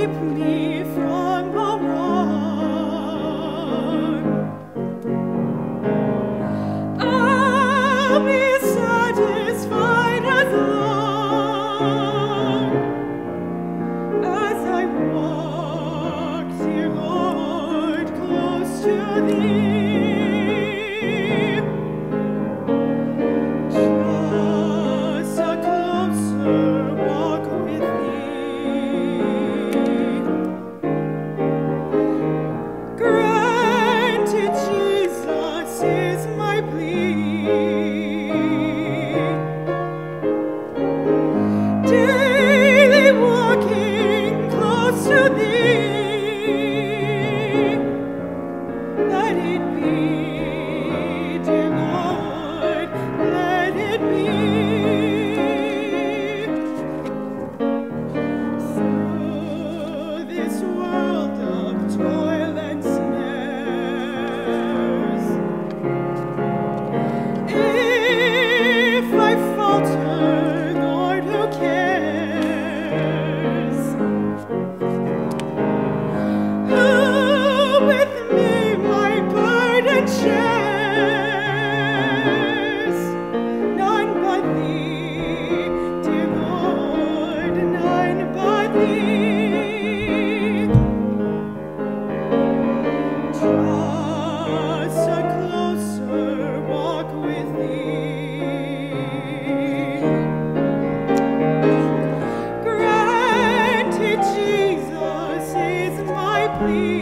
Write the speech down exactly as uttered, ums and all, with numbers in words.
keep me from the wrong. I'll be satisfied as long as I walk, dear Lord, close to Thee. Just a closer walk with Thee. Granted, Jesus is my plea. Daily walking close to Thee. Let it be, dear Lord, let it be. Through this world of toil and snares, if I falter, Lord, who cares? Who with me my burden shares? None but Thee, dear Lord, none but Thee. Just a closer walk with Thee. Granted, Jesus is my plea.